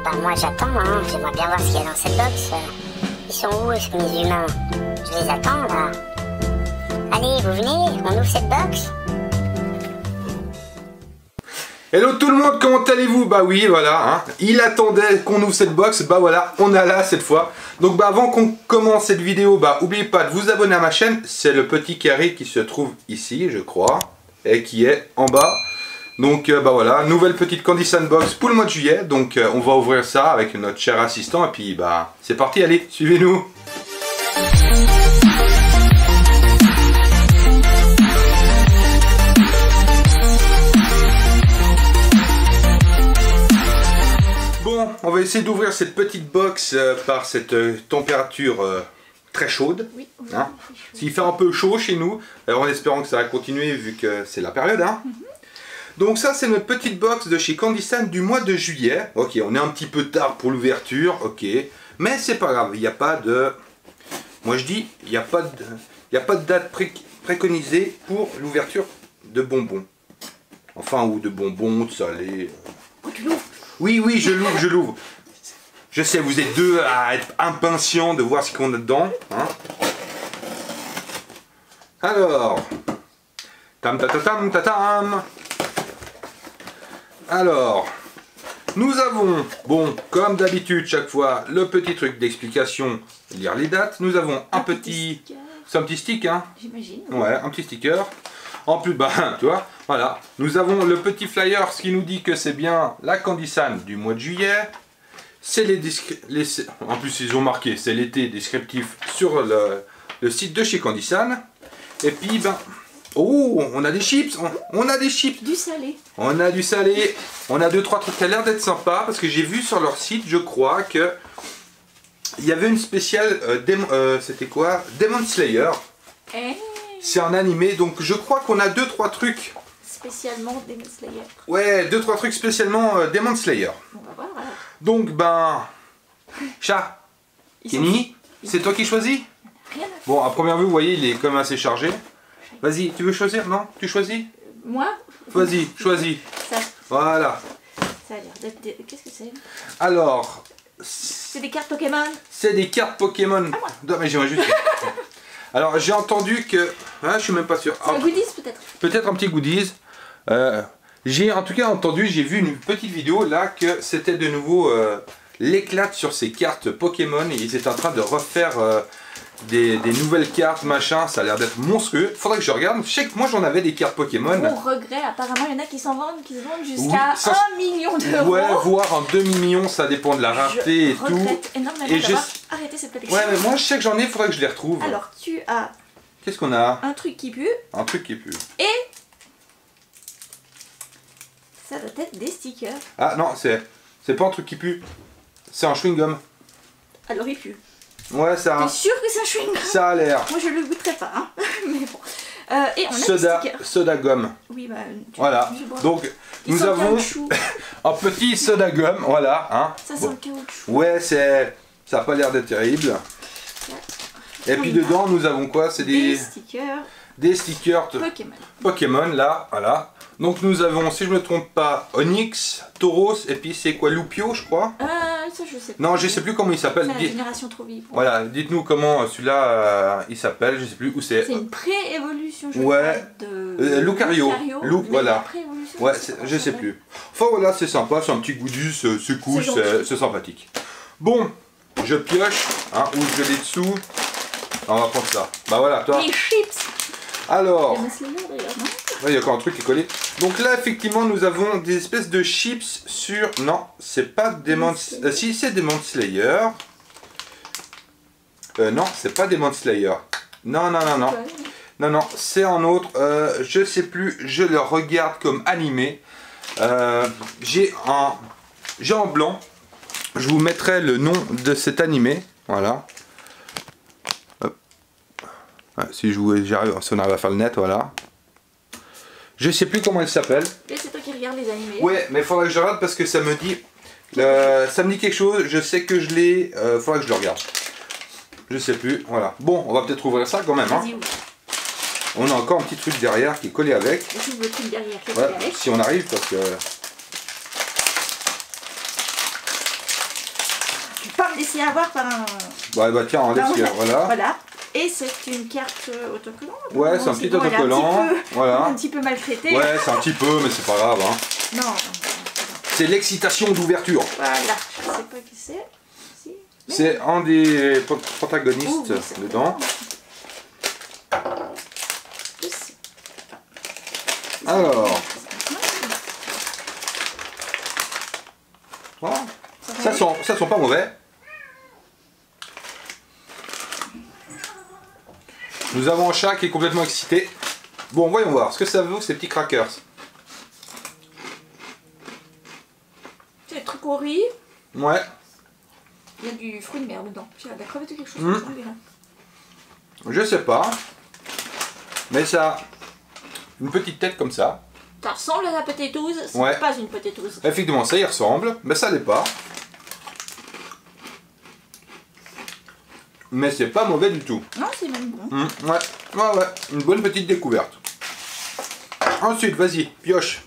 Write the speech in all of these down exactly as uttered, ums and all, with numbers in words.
bah moi j'attends, hein. J'aimerais bien voir ce qu'il y a dans cette box. Ils sont où, est-ce que mes humains? Je les attends là. Allez, vous venez, on ouvre cette box. Hello tout le monde, comment allez-vous? Bah oui, voilà, hein. Il attendait qu'on ouvre cette box, bah voilà, on est là cette fois. Donc bah avant qu'on commence cette vidéo, bah n'oubliez pas de vous abonner à ma chaîne. C'est le petit carré qui se trouve ici, je crois, et qui est en bas. Donc euh, bah voilà, nouvelle petite Candy Sandbox pour le mois de juillet. Donc euh, on va ouvrir ça avec notre cher assistant et puis bah c'est parti, allez, suivez-nous. Bon, on va essayer d'ouvrir cette petite box euh, par cette euh, température euh, très chaude. Oui, oui, hein. oui, oui. Il fait un peu chaud chez nous, alors en espérant que ça va continuer vu que c'est la période. Hein. Mm-hmm. Donc ça c'est notre petite box de chez Candy Sand du mois de juillet. Ok, on est un petit peu tard pour l'ouverture, ok. Mais c'est pas grave, il n'y a pas de... Moi je dis, il n'y a pas de... Il n'y a pas de date pré préconisée pour l'ouverture de bonbons. Enfin, ou de bonbons, de salés. Oh, tu l'ouvres? Oui, oui, je l'ouvre, je l'ouvre. Je sais, vous êtes deux à être impatients de voir ce qu'on a dedans. Hein. Alors... Tam ta ta tam ta tam. Alors, nous avons, bon, comme d'habitude, chaque fois, le petit truc d'explication, lire les dates. Nous avons un, un petit, petit c'est un petit stick, hein. J'imagine. Ouais, un petit sticker. En plus, bah, tu vois, voilà. Nous avons le petit flyer, ce qui nous dit que c'est bien la Candy Sand du mois de juillet. C'est les, les, en plus, ils ont marqué, c'est l'été descriptif sur le, le site de chez Candy Sand. Et puis, ben... Oh, on a des chips, on, on a des chips. Du salé. On a du salé. On a deux trois trucs qui a l'air d'être sympa parce que j'ai vu sur leur site, je crois que il y avait une spéciale. Euh, euh, C'était quoi? Demon Slayer. Hey. C'est un animé, donc je crois qu'on a deux trois trucs. Spécialement Demon Slayer. Ouais, deux trois trucs spécialement euh, Demon Slayer. On va voir. Alors. Donc ben, chat. Kenny, c'est toi qui choisis? Rien. Bon, à première vue, vous voyez, il est quand même assez chargé. Vas-y, tu veux choisir? Non? Tu choisis? Moi? Vas-y, choisis. Ça. Voilà. Ça a l'air d'être... Des... Qu'est-ce que c'est? Alors... C'est des cartes Pokémon? C'est des cartes Pokémon. Ah, non, mais j'aimerais juste... Alors, j'ai entendu que... Hein, je suis même pas sûr. C'est un goodies, peut-être? Peut-être un petit goodies. Euh, j'ai en tout cas entendu, j'ai vu une petite vidéo là, que c'était de nouveau euh, l'éclate sur ces cartes Pokémon. Et ils étaient en train de refaire... Euh, Des, des nouvelles cartes, machin, ça a l'air d'être monstrueux. Faudrait que je regarde. Je sais que moi j'en avais des cartes Pokémon. Mon regret, apparemment il y en a qui s'en vendent, qui se vendent jusqu'à oui, un million d'euros. Ouais, voire un demi-million, ça dépend de la rareté et tout. Je regrette énormément d'avoir arrêté cette collection. Ouais, mais moi je sais que j'en ai, faudrait que je les retrouve. Alors tu as... Qu'est-ce qu'on a? Un truc qui pue. Un truc qui pue. Et... ça doit être des stickers. Ah non, c'est c'est pas un truc qui pue. C'est un chewing-gum. Alors il pue. Ouais, ça. T'es sûr que c'est un chewing-gum? Ça a l'air. Moi je le goûterai pas, hein. Mais bon. Euh, et on a soda, des stickers. Soda gomme. Oui, bah. Tu voilà. Donc Ils nous avons un petit soda gomme, voilà. Hein. Ça sent bon. le caoutchouc. Ouais, c'est. Ça a pas l'air d'être terrible. Et puis dedans, nous avons quoi? C'est des... des stickers. Des stickers de Pokémon. Pokémon, là, voilà. Donc nous avons, si je me trompe pas, Onix, Tauros, et puis c'est quoi, Lupio, je crois? Euh, ça je sais pas. Non, je sais plus comment il s'appelle. C'est la génération trop vive. Voilà, dites-nous comment celui-là, euh, il s'appelle, je sais plus où c'est. C'est une pré-évolution, je ouais. crois, de... Euh, Lucario. Lucario. Luc, voilà. Ouais, je sais, je sais plus. Enfin voilà, c'est sympa, c'est un petit goodies, c'est cool, c'est sympathique. Bon, je pioche, hein, où je l'ai dessous. On va prendre ça. Bah voilà, toi. Les chips. Alors, il y a encore un truc qui est collé. Donc là, effectivement, nous avons des espèces de chips sur... Non, c'est pas Demon... Euh, si, c'est Demon Slayer. Euh, non, c'est pas Demon Slayer. Non, non, non, non. Non, non, c'est un autre. Euh, je sais plus, je le regarde comme animé. Euh, J'ai un... J'ai en blanc. Je vous mettrai le nom de cet animé. Voilà. Ouais, si je vous, j'arrive, si on arrive à faire le net, voilà. Je sais plus comment il s'appelle. Et c'est toi qui regardes les animés. Ouais, mais il faudra que je regarde parce que ça me dit, euh, ça me dit quelque chose. Je sais que je l'ai. Il euh, faudra que je le regarde. Je sais plus. Voilà. Bon, on va peut-être ouvrir ça quand même. Hein. On a encore un petit truc derrière qui est collé avec. J'ouvre le truc derrière qui est ouais, collé avec. Si on arrive, parce que. laisser avoir par un... Ouais, bah tiens, on laisse, bah, voilà. Voilà. Et c'est une carte autocollante. Ouais, c'est un petit autocollant. Un, voilà. un petit peu maltraité. Ouais, c'est un petit peu, mais c'est pas grave. Hein. Non. C'est l'excitation d'ouverture. Voilà, je sais pas qui c'est. Si. C'est un des protagonistes oh, oui, dedans. Alors. Voilà. Ça sent, ça sent pas mauvais. Nous avons un chat qui est complètement excité. Bon, voyons voir. Ce que ça vaut, ces petits crackers. C'est des trucs au riz. Ouais. Il y a du fruit de mer dedans. Il y a de la crevette ou quelque chose. Mmh. Je sais pas. Mais ça a une petite tête comme ça. Ça ressemble à la potatoes. C'est ouais. pas une potatoes. Effectivement, ça y ressemble. Mais ça l'est pas. Mais c'est pas mauvais du tout. Non, c'est même bon. Mmh, ouais, ouais, ouais, une bonne petite découverte. Ensuite, vas-y, pioche.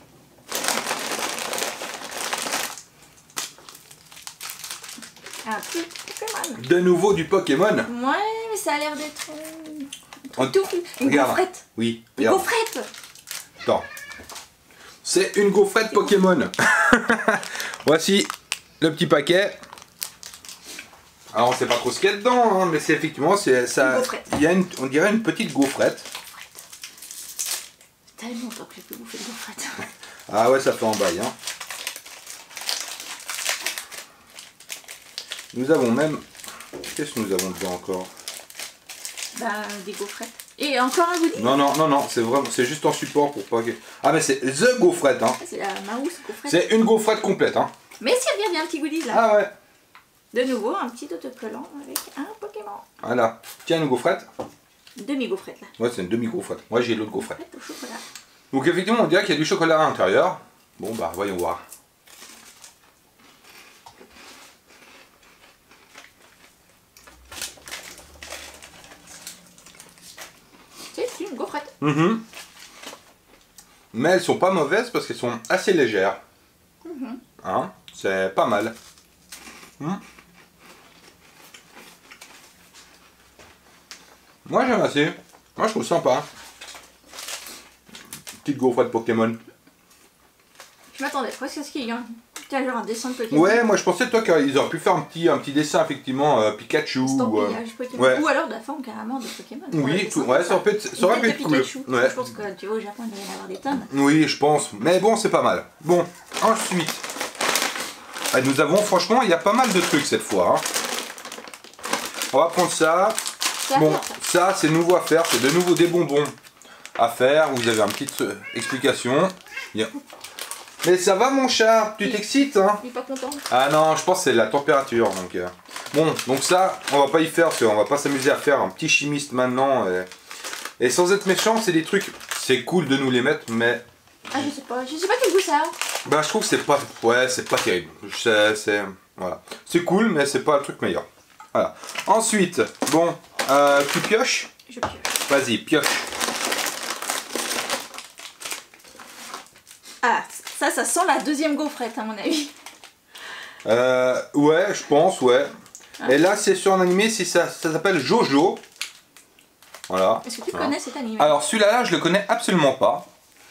Un truc Pokémon. De nouveau du Pokémon. Ouais, mais ça a l'air d'être un truc tout. Une regarde. gaufrette. Oui, une regarde. gaufrette. Attends. C'est une gaufrette Pokémon. Voici le petit paquet. Alors on sait pas trop ce qu'il y a dedans, hein, mais c'est effectivement c'est ça. Il y a une, on dirait une petite gaufrette. C'est tellement longtemps que j'ai plus bouffé de gaufrette. Ah ouais, ça fait en bail. Hein. Nous avons même. Qu'est-ce que nous avons dedans encore? Bah des gaufrettes. Et encore un goodie? Non non non non, c'est vraiment, c'est juste en support pour pas que. Ah mais c'est the gaufrette hein. C'est la mouse gaufrette. C'est une gaufrette complète hein. Mais s'il y a bien un petit goodies là. Ah ouais. De nouveau, un petit autocollant avec un Pokémon. Voilà. Tiens, une gaufrette. Demi-gaufrette là. Ouais, c'est une demi-gaufrette. Moi, j'ai l'autre gaufrette. Gaufrette au chocolat. Donc, effectivement, on dirait qu'il y a du chocolat à l'intérieur. Bon, bah, voyons voir. C'est une gaufrette. Mm-hmm. Mais elles sont pas mauvaises parce qu'elles sont assez légères. Mm-hmm. Hein? C'est pas mal. Mm. Moi j'aime assez. Moi je trouve sympa. Petite gaufrette Pokémon. Je m'attendais presque à ce qu'il y ait un, genre un dessin de Pokémon. Ouais, moi je pensais toi qu'ils auraient pu faire un petit, un petit dessin effectivement euh, Pikachu. Ou, euh, Pokémon. Ouais. Ou alors de la forme carrément de Pokémon. Oui, tout, ouais, ça aurait pu être, ça aurait pu être cool. Ouais. Je pense que tu vois au Japon il va y en avoir des tonnes. Oui, je pense. Mais bon, c'est pas mal. Bon, ensuite. Et nous avons, franchement, il y a pas mal de trucs cette fois. Hein. On va prendre ça. Bon, ça, c'est nouveau à faire. C'est de nouveau des bonbons à faire. Vous avez une petite euh, explication. Yeah. Mais ça va, mon chat? Tu t'excites hein? Il est pas content. Ah non, je pense que c'est la température. Donc, euh... Bon, donc ça, on va pas y faire. Parce qu'on va pas s'amuser à faire un petit chimiste maintenant. Et, et sans être méchant, c'est des trucs. C'est cool de nous les mettre, mais. Ah, je sais pas. Je sais pas quel goût ça a. Bah je trouve que c'est pas, ouais, c'est pas terrible. C'est, voilà, c'est cool, mais c'est pas le truc meilleur. Voilà. Ensuite, bon, euh, tu pioches? Je pioche. Vas-y, pioche. Ah, ça, ça sent la deuxième gaufrette à mon avis. Euh, ouais, je pense, ouais. Ah. Et là, c'est sur un animé, si ça, ça s'appelle Jojo. Voilà. Est-ce que tu voilà. connais cet animé? Alors celui-là, je le connais absolument pas.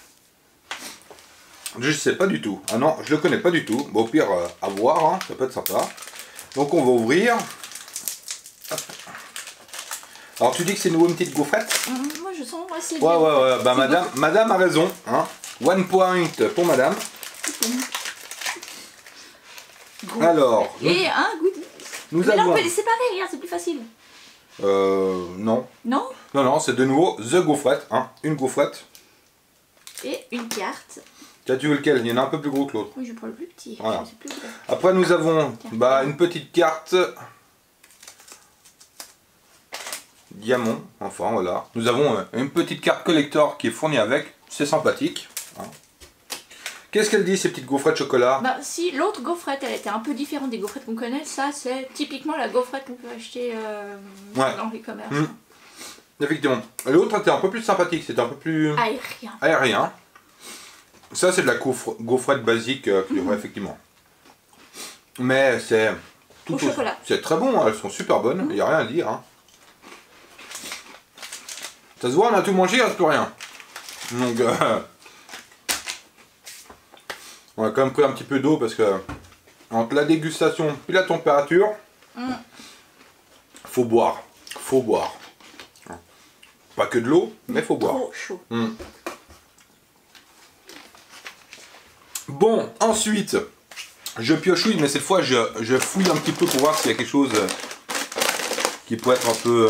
Je sais pas du tout. Ah non, je le connais pas du tout. Bon, au pire, euh, à voir, hein, ça peut être sympa. Donc on va ouvrir. Hop. Alors tu dis que c'est une petite gaufrette? mmh, Moi je sens assez bien. Ouais, ouais, ouais. Bah madame, madame a raison. Hein. One point pour madame. Gaufrette. Alors. Et nous, un goodie. Nous Mais avons... là on peut les séparer, regarde, c'est plus facile. Euh. Non. Non? Non, non, c'est de nouveau The Gaufrette. Hein. Une gaufrette. Et une carte. Tiens, tu veux lequel? Il y en a un peu plus gros que l'autre. Oui, je prends le plus petit. Voilà. Plus Après, nous avons bah, une petite carte diamant. Enfin, voilà. Nous avons euh, une petite carte collector qui est fournie avec. C'est sympathique. Hein. Qu'est-ce qu'elle dit, ces petites gaufrettes chocolat? Bah, si l'autre gaufrette, elle était un peu différente des gaufrettes qu'on connaît, ça, c'est typiquement la gaufrette qu'on peut acheter euh, ouais. dans les commerces. Mmh. Effectivement. L'autre était un peu plus sympathique. C'était un peu plus aérien. aérien. Ça, c'est de la gaufre, gaufrette basique, euh, mmh. effectivement. Mais c'est Au chocolat. C'est très bon, hein, elles sont super bonnes, il mmh. n'y a rien à dire. Hein. Ça se voit, on a tout mangé, il ne reste plus rien. Donc, euh, on a quand même pris un petit peu d'eau parce que entre la dégustation et la température, mmh. faut boire. Faut boire. Pas que de l'eau, mais faut boire. Trop chaud. Mmh. Bon, ensuite, je piochouille, mais cette fois je, je fouille un petit peu pour voir s'il y a quelque chose qui pourrait être un peu...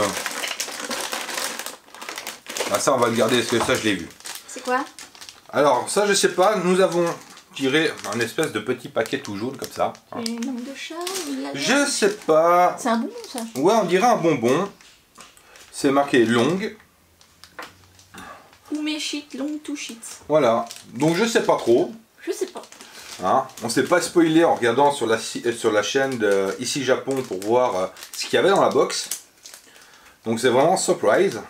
Ah, ça on va le garder parce que ça je l'ai vu. C'est quoi? Alors ça je sais pas, nous avons tiré un espèce de petit paquet tout jaune comme ça. Hein. Une langue de chat? Je sais pas. C'est un bonbon ça? Ouais, on dirait un bonbon. C'est marqué longue. Ou mes shit, long to shit. Voilà, donc je sais pas trop. Je sais pas. Hein, on s'est pas spoilé en regardant sur la, sur la chaîne de Ici Japon pour voir euh, ce qu'il y avait dans la box. Donc c'est vraiment surprise.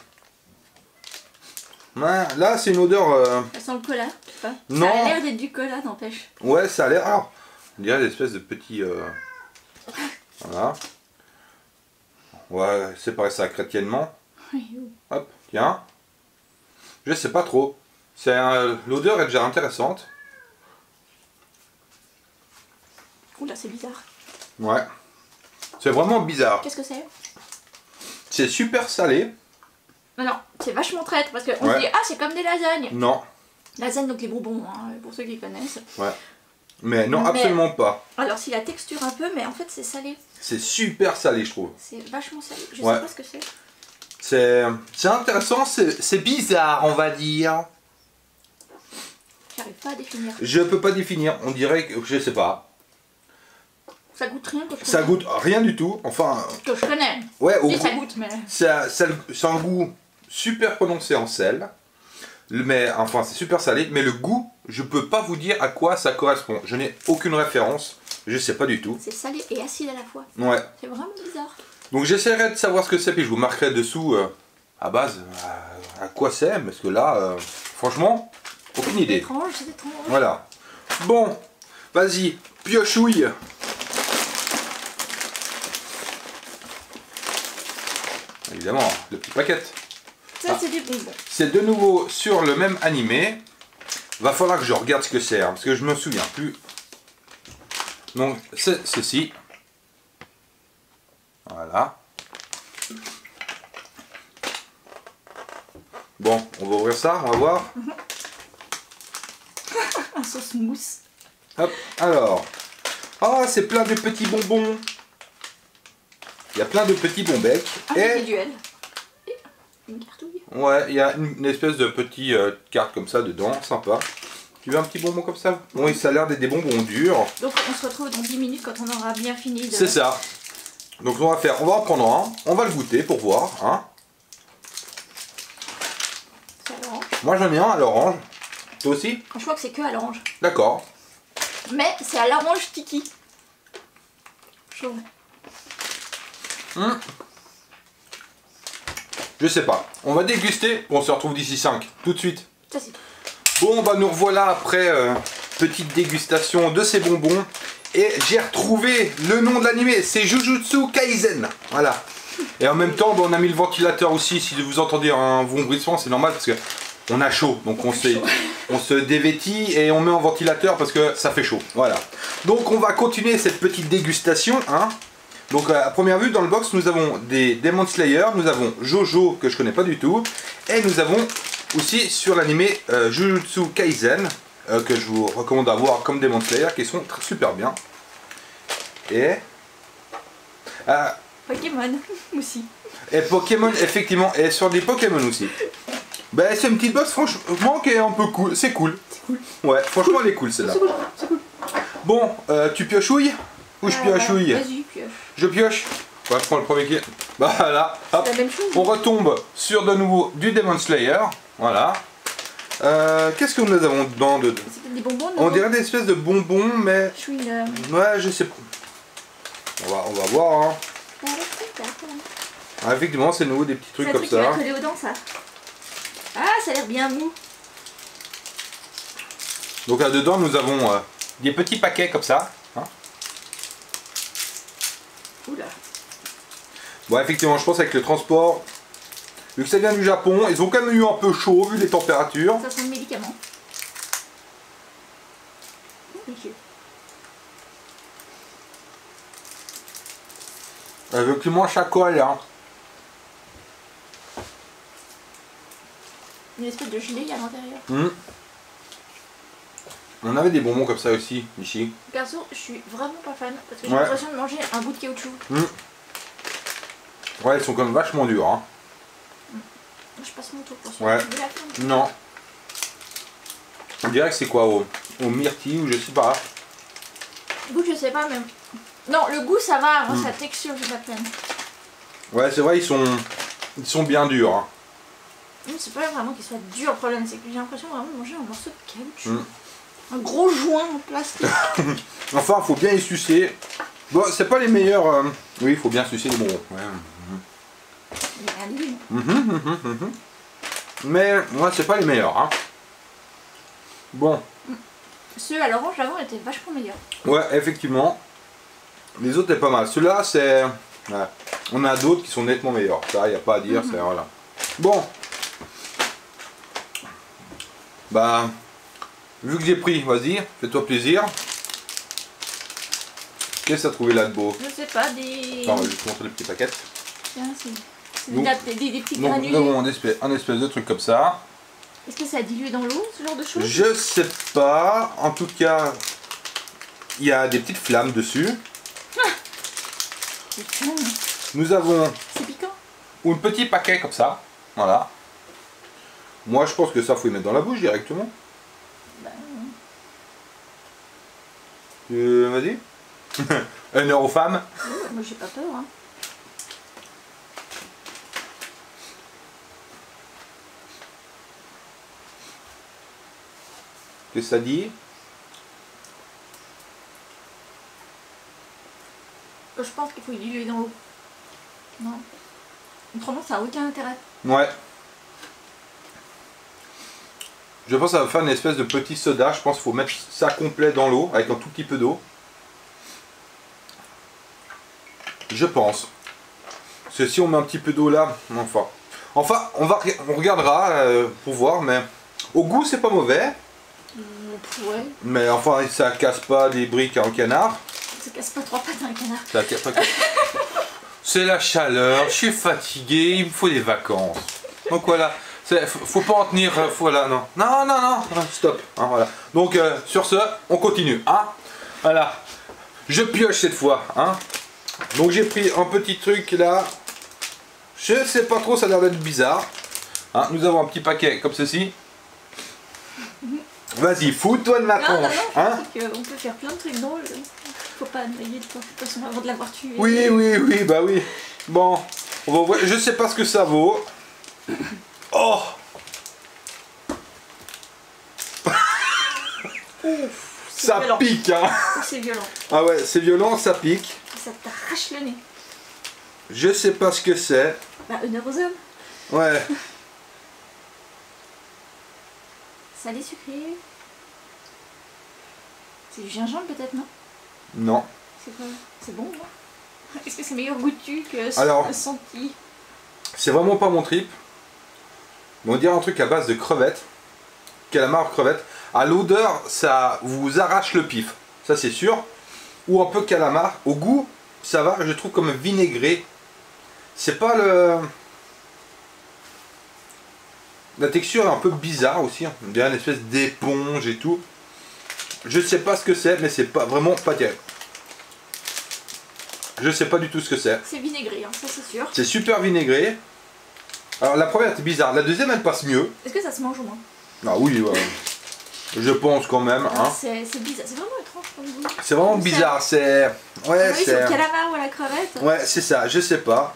Ouais, là c'est une odeur... Euh... Ça sent le cola, je sais pas. Non. Ça a l'air d'être du cola, n'empêche. Ouais, ça a l'air... Alors, on dirait des espèces de petits... Euh... Voilà. Ouais, séparer ça chrétiennement. Hop, tiens. Je sais pas trop. Un... L'odeur est déjà intéressante. Oula, c'est bizarre. Ouais. C'est vraiment bizarre. Qu'est-ce que c'est? C'est super salé. Non, non, c'est vachement traître parce qu'on ouais. se dit, ah, c'est comme des lasagnes. Non. Lasagne, donc les bonbons, hein, pour ceux qui connaissent. Ouais. Mais non, mais... absolument pas. Alors, si la texture un peu, mais en fait, c'est salé. C'est super salé, je trouve. C'est vachement salé. Je ouais. sais pas ce que c'est. C'est intéressant, c'est bizarre, on va dire. J'arrive pas à définir. Je peux pas définir, on dirait que, je sais pas. Ça goûte rien que je connais. Ça goûte rien du tout, enfin... Que je connais. Ouais, au oui, goût, ça goûte, mais... C'est un goût super prononcé en sel. Mais, enfin, c'est super salé. Mais le goût, je peux pas vous dire à quoi ça correspond. Je n'ai aucune référence. Je sais pas du tout. C'est salé et acide à la fois. Ouais. C'est vraiment bizarre. Donc j'essaierai de savoir ce que c'est, puis je vous marquerai dessous, euh, à base, à, à quoi c'est. Parce que là, euh, franchement, aucune idée. C'est étrange, c'est étrange. Voilà. Bon, vas-y, piochouille. Évidemment, le petit paquet. Ça, ah. c'est des bonbons. C'est de nouveau sur le même animé. Va falloir que je regarde ce que c'est, hein, parce que je me souviens plus. Donc, c'est ceci. Voilà. Bon, on va ouvrir ça, on va voir. Un sauce mousse. Hop, alors. Ah, c'est plein de petits bonbons. Il y a plein de petits bonbecs. Individuels. Et une cartouille. Ouais, il y a une, une espèce de petite euh, carte comme ça dedans, sympa. Tu veux un petit bonbon comme ça? Oui, ça a l'air d'être des bonbons durs. Donc on se retrouve dans dix minutes quand on aura bien fini de... C'est ça. Donc on va faire, on va en prendre un, on va le goûter pour voir. Hein. C'est à l'orange. Moi j'en ai un à l'orange. Toi aussi? Je crois que c'est que à l'orange. D'accord. Mais c'est à l'orange tiki. Chaud. Mmh. Je sais pas. On va déguster. On se retrouve d'ici cinq. Tout de suite. Ça c'est... Bon, bah nous revoilà après euh, petite dégustation de ces bonbons. Et j'ai retrouvé le nom de l'animé. C'est Jujutsu Kaisen. Voilà. Et en même temps, bah, on a mis le ventilateur aussi. Si vous entendez un vomissement, c'est normal parce que on a chaud. Donc on, on se dévêtit et on met en ventilateur parce que ça fait chaud. Voilà. Donc on va continuer cette petite dégustation. Hein. Donc à première vue dans le box nous avons des Demon Slayer, nous avons Jojo que je connais pas du tout, et nous avons aussi sur l'animé euh, Jujutsu Kaisen euh, que je vous recommande d'avoir comme Demon Slayer qui sont très, super bien. Et euh, Pokémon aussi. Et Pokémon effectivement, et sur des Pokémon aussi. Ben c'est une petite box franchement qui est un peu cool, c'est cool. C'est cool. Ouais, franchement cool. Elle est cool celle-là. C'est cool, c'est cool. Bon, euh, tu piochouilles ou je piochouille? Vas-y, pioche. Je pioche. On va prendre le premier qui est. Bah voilà. Hop. La même chose. On retombe sur de nouveau du Demon Slayer. Voilà. Euh, Qu'est-ce que nous avons dedans de... C'est des bonbons. On dirait des espèces de bonbons, mais. Chouine. Ouais, je sais pas. On va, on va voir. Hein. Ah, effectivement, c'est nouveau des petits trucs comme ça. Ça va coller aux dents, ça. Ah, ça a l'air bien mou. Donc là dedans, nous avons euh, des petits paquets comme ça. Hein. Oula. Bon, effectivement, je pense avec le transport, vu que ça vient du Japon, ils ont quand même eu un peu chaud vu les températures. Ça sent le médicament. Okay. Effectivement, chocolat. Hein. Une espèce de gelée à l'intérieur. Mmh. On avait des bonbons comme ça aussi, ici. Perso, je suis vraiment pas fan parce que j'ai Ouais. l'impression de manger un bout de caoutchouc. Mmh. Ouais, ils sont quand même vachement durs. Hein. Je passe mon tour pour ça. Ouais. De la fin. Non. On dirait que c'est quoi au, au myrtille ou je sais pas. Le goût, je sais pas, mais. Non, le goût ça va, hein, Mmh. sa texture, j'ai pas de peine. Ouais, c'est vrai, ils sont, ils sont bien durs. Hein. Non, c'est pas vraiment qu'ils soient durs, le problème, c'est que j'ai l'impression vraiment de manger un morceau de caoutchouc. Mmh. Un gros joint en plastique. Enfin, faut bien y sucer. Bon, c'est pas les meilleurs. Euh... Oui, il faut bien sucer les bonbons. Ouais. Il y a un livre. Mmh, mmh, mmh, mmh. Mais moi, c'est pas les meilleurs. Hein. Bon. Ceux à l'orange avant étaient vachement meilleurs. Ouais, effectivement. Les autres étaient pas mal. Ceux-là, c'est. Ouais. On a d'autres qui sont nettement meilleurs. Ça, il n'y a pas à dire. Mmh. C'est voilà. Bon. Bah. Vu que j'ai pris, vas-y, fais-toi plaisir. Qu'est-ce que t'as trouvé là de beau? Je sais pas, des. Attends, on va juste montrer les petits paquets. Tiens, c'est c'est Donc- des, des, des petits Donc, nous granulés. avons un espèce, un espèce de truc comme ça. Est-ce que ça a dilué dans l'eau, ce genre de choses? Je sais pas. En tout cas, il y a des petites flammes dessus. Putain, Nous avons c'est piquant. un petit paquet comme ça. Voilà. Moi, je pense que ça, faut y mettre dans la bouche directement. Bah, Euh, vas-y. Un euro femme. ouais, moi j'ai pas peur. Hein. Qu'est-ce que ça dit? Je pense qu'il faut y diluer dans l'eau. Non. Autrement, ça n'a aucun intérêt. Ouais. Je pense que ça va faire une espèce de petit soda. Je pense qu'il faut mettre ça complet dans l'eau avec un tout petit peu d'eau. Je pense. Parce que si on met un petit peu d'eau là, enfin. Enfin, on, va, on regardera euh, pour voir, mais au goût c'est pas mauvais. Ouais. Mais enfin, ça casse pas des briques à un canard. Ça casse pas trois pattes à un canard. Ça casse pas- C'est la chaleur, je suis fatigué, il me faut des vacances. Donc voilà, c'est- faut pas en tenir, euh, voilà, non. Non, non, non, stop. Hein, voilà. Donc euh, sur ce, on continue. Hein, voilà. Je pioche cette fois. Hein. Donc j'ai pris un petit truc là. Je sais pas trop, ça a l'air d'être bizarre. Hein, nous avons un petit paquet comme ceci. Vas-y, fous-toi de ma Non, non, non, tronche. je Hein. pense qu'on peut faire plein de trucs drôles. Faut pas noyer de poisson avant de l'avoir tué. Oui, oui, oui, bah oui. Bon, on va voir. Je sais pas ce que ça vaut. Oh. Ouf, c'est Ça violent. pique, hein. C'est violent. Ah ouais, c'est violent, ça pique. Ça t'arrache le nez. Je sais pas ce que c'est. Bah, honneur aux hommes. Ouais. Salé sucré. C'est du gingembre peut-être, non? Non. C'est quoi? C'est bon, non? Est-ce que c'est meilleur goûtu que Alors. le senti? C'est vraiment pas mon trip. Mais on dirait un truc à base de crevettes. Calamar crevettes. À l'odeur, ça vous arrache le pif. Ça c'est sûr. Ou un peu calamar. Au goût, ça va, je trouve comme vinaigré. C'est pas le... La texture est un peu bizarre aussi. On dirait une espèce d'éponge et tout. Je sais pas ce que c'est, mais c'est pas vraiment pas terrible. Je sais pas du tout ce que c'est. C'est vinaigré, hein, ça c'est sûr. C'est super vinaigré. Alors la première était bizarre, la deuxième elle passe mieux. Est-ce que ça se mange au moins? Ah oui, ouais. Je pense quand même. Non, Hein. c'est c'est bizarre, c'est vraiment étrange comme goût. C'est vraiment C'est- bizarre, c'est... Ouais, Oui, c'est c'est... au calamar ou à la crevette. Ouais, c'est ça, je sais pas.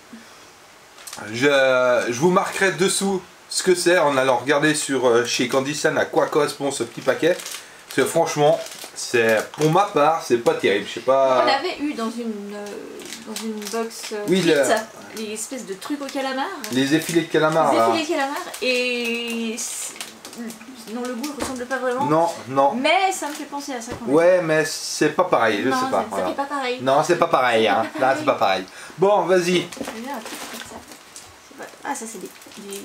Je, je vous marquerai dessous ce que c'est en allant regarder sur euh, chez Candysan à quoi correspond ce petit paquet. Parce que franchement, c'est pour ma part, c'est pas terrible. Je sais pas. On avait eu dans une, euh, dans une box euh, Oui, frites, le- les espèces de trucs au calamar. Les effilés de calamar Les là. effilés calamar et c'est- non, le goût ne ressemble pas vraiment. Non, non. Mais ça me fait penser à ça quand même. Ouais, mais c'est pas pareil, je non, sais pas. Ça, ça voilà. fait pas pareil. Non, c'est pas pareil, hein. Là, c'est pas pareil. Bon, vas-y. Un truc comme ça. Pas... Ah, ça, c'est des. des...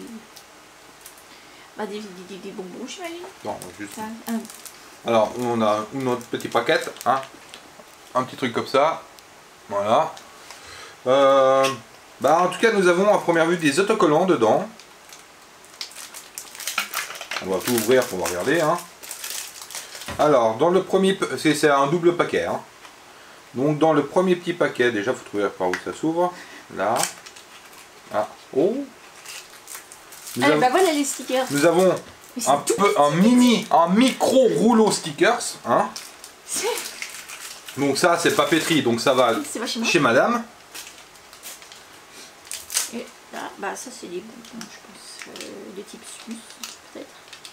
Bah, des, des, des, des bonbons, j'imagine. Non, juste. Ça, ah, non. Alors, on a notre petit paquet, hein. Un petit truc comme ça. Voilà. Euh, bah, en tout cas, nous avons à première vue des autocollants dedans. On va tout ouvrir pour regarder, hein. Alors, dans le premier, c'est un double paquet, hein. Donc, dans le premier petit paquet, déjà, il faut trouver par où ça s'ouvre. Là. Ah. Oh. Nous Allez, avons, bah voilà les stickers. nous avons un peu, un mini, un micro rouleau stickers, hein. Donc ça, c'est papeterie, donc ça va chez, chez madame. Et là, bah ça c'est des bonbons, je pense, euh, de type Suisse, peut-être.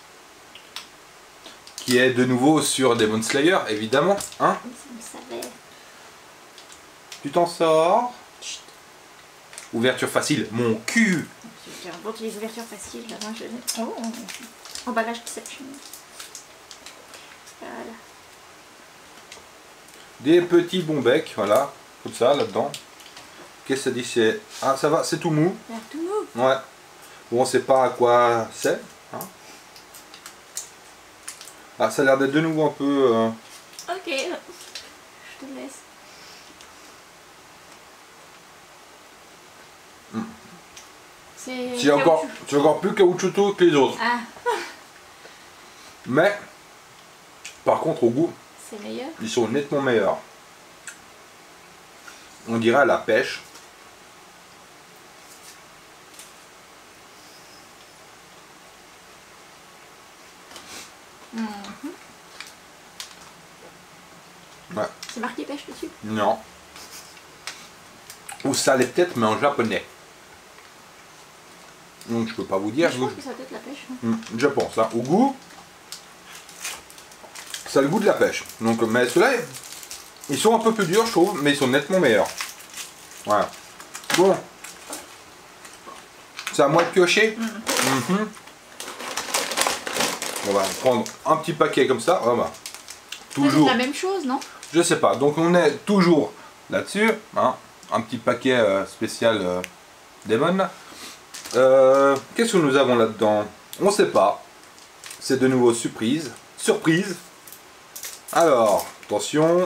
Qui est de nouveau sur Demon Slayer, évidemment, hein. Ça me savait. Tu t'en sors. Chut. Ouverture facile, mon cul. J'invente les ouvertures faciles, là, moi je... Oh, emballage Deception. Voilà. Des petits bons becs, voilà, comme ça, là-dedans. Qu'est-ce que ça dit? C'est... Ah, ça va, c'est tout mou. Ça a l'air tout mou. Ouais. Bon, on sait pas à quoi c'est. Hein. Ah, ça a l'air d'être de nouveau un peu... Euh... Ok, je te laisse. Mm. C'est... C'est encore, c'est encore plus caoutchouteux que les autres. Ah. Mais, par contre, au goût, c'est meilleur. Ils sont nettement meilleurs. On dirait à la pêche. Mmh. Ouais. C'est marqué pêche dessus? Non. Ou ça l'est peut-être, mais en japonais. Donc je peux pas vous dire. Je pense que ça doit être la pêche. Hein. Mmh, je pense. Hein. Au goût, ça a le goût de la pêche. Donc, mais ceux-là, ils sont un peu plus durs, je trouve, mais ils sont nettement meilleurs. Voilà. Bon. C'est à moi de piocher. Mmh. Mmh. On va prendre un petit paquet comme ça. Voilà. Toujours. C'est la même chose, non? Je sais pas. Donc on est toujours là-dessus. Hein. Un petit paquet euh, spécial euh, Demon. Euh, Qu'est-ce que nous avons là-dedans? On sait pas. C'est de nouveau surprise. Surprise. Alors, attention.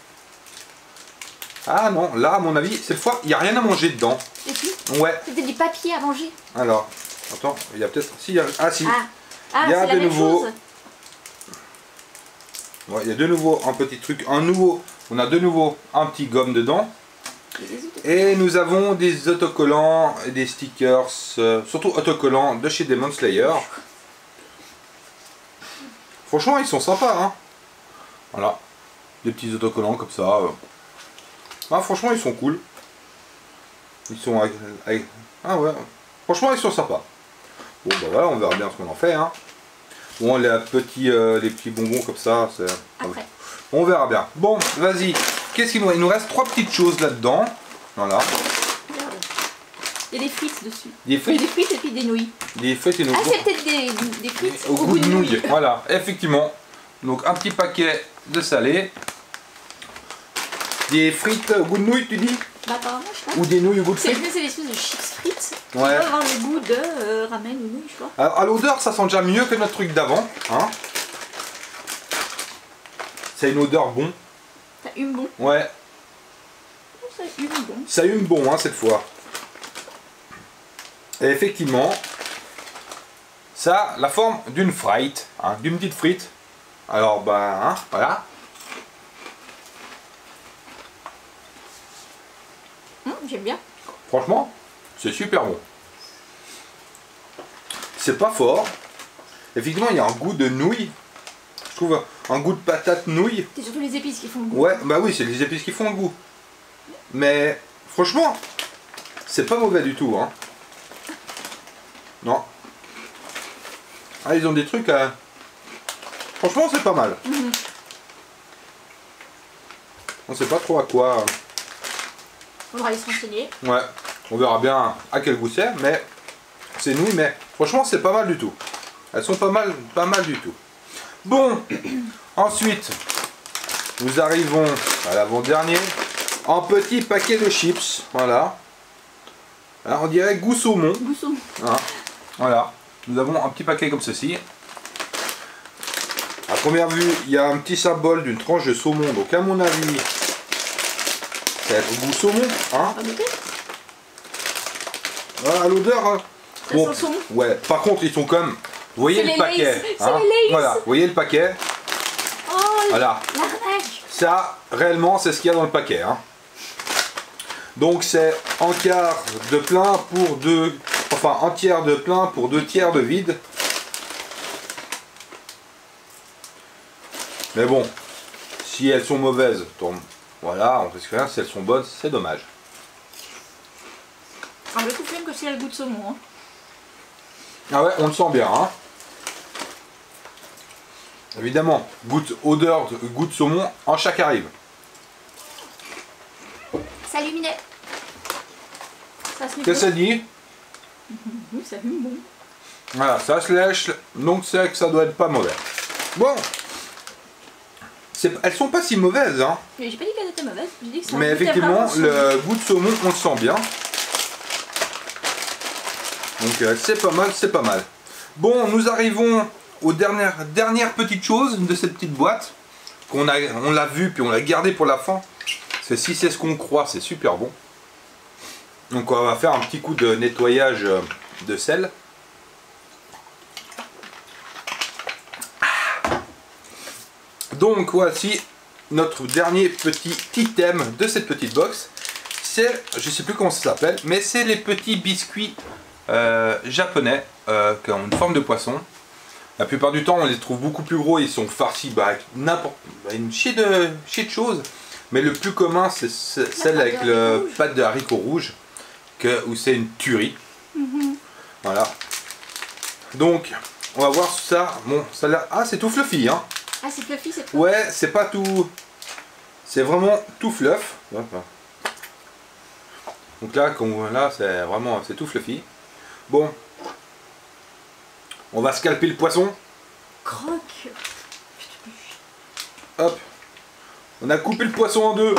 Ah non, là à mon avis, cette fois, il n'y a rien à manger dedans. Et puis? Ouais. C'était du papier à manger. Alors, attends, il y a peut-être... Si, il y a... Ah si. Ah, ah il y a c'est la de même nouveau... chose. Ouais, il y a de nouveau un petit truc, un nouveau... On a de nouveau un petit gomme dedans. Et nous avons des autocollants et des stickers, euh, surtout autocollants de chez Demon Slayer. Franchement, ils sont sympas, hein. Voilà, des petits autocollants comme ça. euh. Ah, franchement, ils sont cool. Ils sont avec, avec... Ah ouais, franchement, ils sont sympas. Bon, bah voilà, on verra bien ce qu'on en fait, hein. Bon, les petits, euh, les petits bonbons comme ça, c'est... Après. On verra bien. Bon, vas-y. Qu'est-ce qu'il nous reste? Il nous reste trois petites choses là-dedans. Voilà. Regarde. Il y a des frites dessus. Des frites. Des frites et puis des nouilles. Des frites et nouilles. Ah, c'est peut-être des, des frites Au goût de nouilles. Voilà, effectivement. Donc un petit paquet de salé. Des frites au goût de nouilles, tu dis? Bah apparemment, je sais pas. Ou des nouilles au goût de C'est frites? c'est l'espèce de chips frites. Ouais. Qui doit avoir le goût de euh, ramen ou nouilles, je crois. Alors, à l'odeur, ça sent déjà mieux que notre truc d'avant. Hein. C'est une odeur bon. Ça hume bon. Ouais. Ça hume bon. Ça hume bon, hein, cette fois. Et effectivement, ça a la forme d'une frite, hein, d'une petite frite. Alors, bah, hein, voilà. Hum, J'aime bien. Franchement, c'est super bon. C'est pas fort. Effectivement, il y a un goût de nouilles. Je trouve un goût de patate nouille. C'est surtout les épices qui font le goût. Ouais, bah oui, c'est les épices qui font le goût. Mais franchement, c'est pas mauvais du tout, hein. Non. Ah, ils ont des trucs à... Franchement, c'est pas mal. Mm-hmm. On sait pas trop à quoi... Faudra aller se renseigner. Ouais, on verra bien à quel goût c'est, mais c'est nouilles, mais franchement, c'est pas mal du tout. elles sont pas mal, pas mal du tout. Bon, ensuite, nous arrivons à l'avant-dernier. En petit paquet de chips, voilà. Alors on dirait goût saumon. Goût saumon. Hein, voilà. Nous avons un petit paquet comme ceci. À première vue, il y a un petit symbole d'une tranche de saumon. Donc à mon avis, ça va être goût saumon. Hein. Ah, à l'odeur. Hein. Bon, saumon. Ouais. Par contre, ils sont comme. Vous voyez le paquet. Hein, voilà. Vous voyez le paquet. Oh, voilà. Ça, réellement, c'est ce qu'il y a dans le paquet. Hein. Donc c'est un quart de plein pour deux. Enfin, un tiers de plein pour deux tiers de vide. Mais bon, si elles sont mauvaises, donc, voilà, on fait ce que rien. Si elles sont bonnes, c'est dommage. On le confirme que c'est le goût de saumon. Hein. Ah ouais, on le sent bien. Hein. Évidemment, goût, odeur, goût de saumon en chaque arrive. Salut Minet. Qu'est-ce que ça dit? Oui, ça fume bon. Voilà, ça se lèche, donc c'est que ça doit être pas mauvais. Bon, elles sont pas si mauvaises, hein. Mais j'ai pas dit qu'elles étaient mauvaises, j'ai dit que ça. Mais effectivement, le goût de saumon, on le sent bien. Donc euh, c'est pas mal, c'est pas mal. Bon, nous arrivons aux dernières, dernières petites choses de cette petite boîte. Qu'on a, on l'a vu, puis on l'a gardé pour la fin. C'est si c'est ce qu'on croit, c'est super bon. Donc on va faire un petit coup de nettoyage de sel. Donc voici notre dernier petit item de cette petite box. C'est, je sais plus comment ça s'appelle, mais c'est les petits biscuits euh, japonais euh, qui ont une forme de poisson. La plupart du temps on les trouve beaucoup plus gros, ils sont farcis bah, avec n'importe une chier de, chier de choses. Mais le plus commun c'est celle avec le pâte de haricots rouges. Que, où c'est une tuerie. Mm-hmm. Voilà. Donc, on va voir ça. Bon, ça là. Ah, c'est tout fluffy, hein. Ah, c'est fluffy, c'est fluffy. Ouais, c'est pas tout. C'est vraiment tout fluff. Donc là, comme là, c'est vraiment, c'est tout fluffy. Bon, on va scalper le poisson. Croque. Hop. On a coupé le poisson en deux.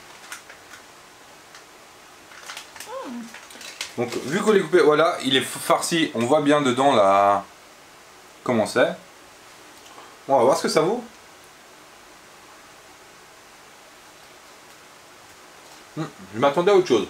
Donc vu qu'on l'est coupé, voilà, il est farci, on voit bien dedans là comment c'est. On va voir ce que ça vaut. Hum, je m'attendais à autre chose.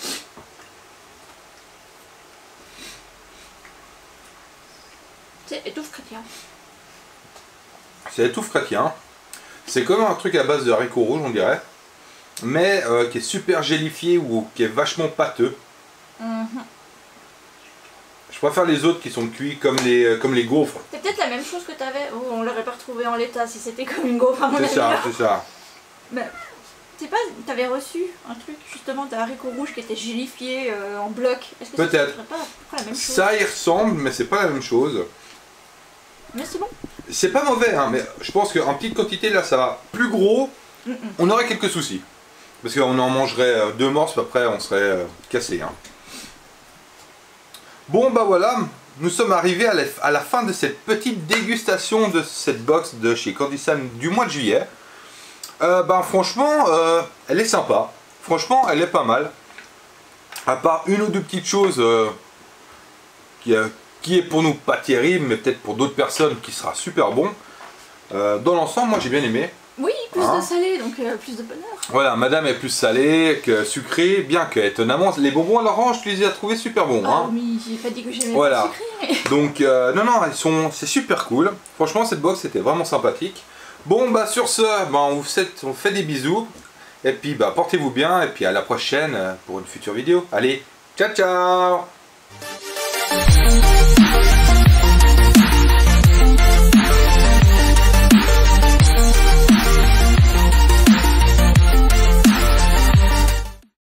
C'est étouffe chrétien. C'est étouffe chrétien. C'est comme un truc à base de haricots rouges on dirait. Mais euh, qui est super gélifié ou qui est vachement pâteux. Mm-hmm. Je préfère les autres qui sont cuits comme les, comme les gaufres. C'est peut-être la même chose que tu avais. Oh, on l'aurait pas retrouvé en l'état si c'était comme une gaufre à mon avis. C'est ça, c'est ça. Mais c'est pas, tu avais reçu un truc justement de haricots rouges qui était gélifié euh, en bloc. Est-ce que peut-être. c'est pas la même chose? Ça y ressemble, mais c'est pas la même chose. Mais c'est bon. C'est pas mauvais, hein, mais je pense qu'en petite quantité là ça va. Plus gros, mm-mm. On aurait quelques soucis. Parce qu'on en mangerait deux morceaux, après on serait euh, cassé. Hein. Bon bah voilà, nous sommes arrivés à la, à la fin de cette petite dégustation de cette box de chez Candysan du mois de juillet. Euh, bah franchement, euh, elle est sympa. Franchement, elle est pas mal. À part une ou deux petites choses euh, qui, euh, qui est pour nous pas terrible, mais peut-être pour d'autres personnes qui sera super bon. Euh, dans l'ensemble, moi j'ai bien aimé. Oui, plus hein de salé, donc euh, plus de bonheur. Voilà, madame est plus salée que sucrée, bien que étonnamment, les bonbons à l'orange, tu les as trouvés super bons. Ah hein. oui, j'ai pas dit que j'aimais voilà. pas sucré. Mais... Donc, euh, non, non, ils sont, c'est super cool. Franchement, cette box était vraiment sympathique. Bon, bah sur ce, bah, on vous fait, on fait des bisous. Et puis, bah portez-vous bien, et puis à la prochaine pour une future vidéo. Allez, ciao, ciao!